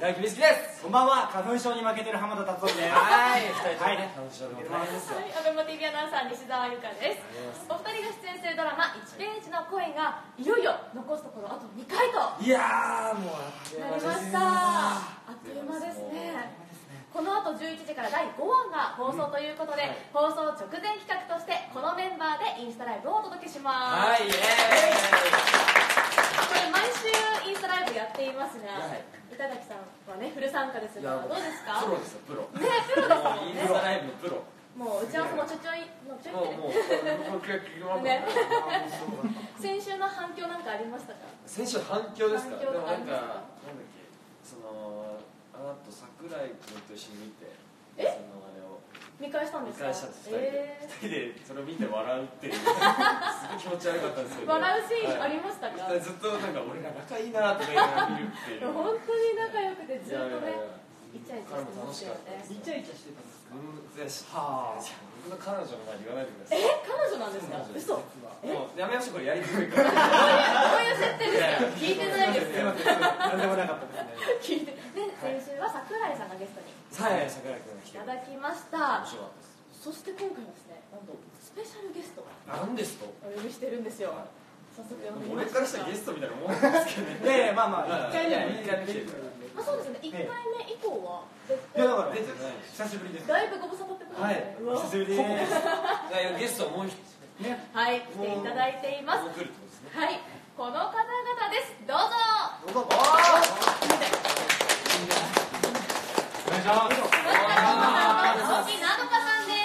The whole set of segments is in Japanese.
大木美月です。 こんばんは。花粉症に負けてる浜田達夫です。 はい、二人ともね、花粉症でも大変ですよ。 アベマ TV アナウンサー西澤由佳です。お二人が出演するドラマ1ページの声がいよいよ残すところあと2回といやー、もうなりました。あっという間ですね。この後11時から第5話が放送ということで、放送直前企画としてこのメンバーでインスタライブをお届けします。 はい、イエーイ。 これ毎週インスタライブやっていますが、板垣さんはねフル参加ですがどうですか？ プロですよ、プロ。 ね、プロですもんね。 インスタライブのプロ。 もう打ち合わせもちょちょいのちょいもうね。先週の反響なんかありましたか？ 先週反響ですか？でもなんか、なんだっけ、あの後桜井君と一緒に見て、そのあれを見返したんですか？ 見返したんです。二人でそれを見て笑うっていうすごい気持ち悪かったんですけど、 笑うシーンありましたか？ ずっとなんか俺ら仲いいなとか言いながら見るっていう。 本当に仲良くてずっとねイチャイチャしてましたよね。 イチャイチャしてたんですか？ はあ、僕の彼女の前に言わないでください。 彼女なんですか？嘘。 もうやめましょう、これやりにくいから。 どういう設定ですか？聞いてないですよ。 なんでもなかったですね。 聞いて。で、先週は桜井さんがゲストにはい、桜井君が来ていただきました。 面白かったです。 そして今回はですね、なんとスペシャルゲストをなんですとお呼びしてるんですよ。早速呼んでみま俺す。 からしたらゲストみたいなもんですけどね。 いやいや、まあまあ、1回目は一回目来てるから。 あ、そうですね。1回目以降は絶いや、だ対から、 出てない。 久しぶりです。 だいぶご無沙汰ってことですね。うわ久しぶりです。 ゲストもう一人ね。 はい、来ていただいています。 もう来るってことですね。 はい、この方々です。どうぞ。 どうぞ。 おお願いします。 青木などかさんです。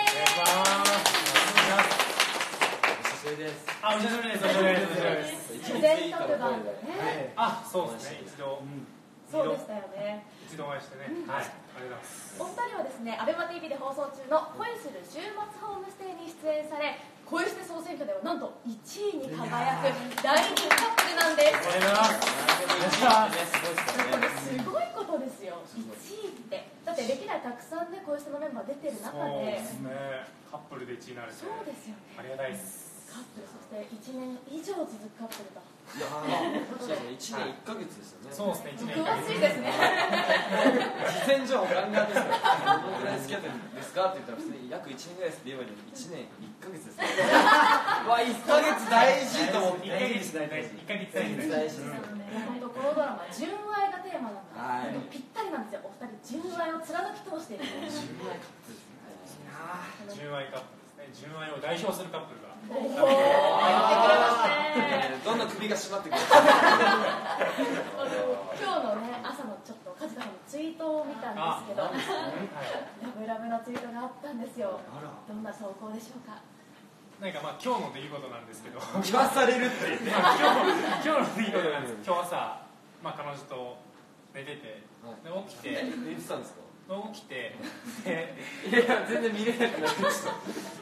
久しぶりです。 あ、お久しぶりです。お久しぶりです。 自然特番でね。 あ、そうですね。 そうでしたよね。 一度お会いしてね。はい。ありがとうございます。 お二人はですね、アベマ TV で放送中の恋する週末ホームステイに出演され、恋して総選挙ではなんと1位に輝く大人気カップルなんです。 ありがとうございます。 これすごいことですよ。1位ってだって歴代たくさんね恋してのメンバー出てる中で、 そうですね。カップルで1位になる。 そうですよね。 ありがたいです。 カップル、そして1年以上続くカップルだ。 いや、そうですね。1年1ヶ月ですよね。 そうですね。1年詳しいですね。 事前情報ガンガンですから。どのぐらい付き合ってるんですかって言ったら普通に約1年ぐらいですって言えばいいのに1年1ヶ月ですね。わ、1ヶ月大事と思って。 1ヶ月大事。1ヶ月大事。 大事です。 本当このドラマ純愛がテーマなので、 はいぴったりなんですよ。お二人純愛を貫き通している。 純愛カップルですね。純愛を代表するカップルが。 おお、言ってくれましたね。 どんどん首が締まってくる。 今日のね朝のちょっと梶田さんのツイートを見たんですけど、ラブラブなツイートがあったんですよ。どんな投稿でしょうか？ なんかまあ今日の出来事なんですけど。 言わされるっていうね。 今日の出来事なんです。今日朝まあ彼女と寝てて、で起きて言ってたんですか？ 起きていや全然見れなくなりました。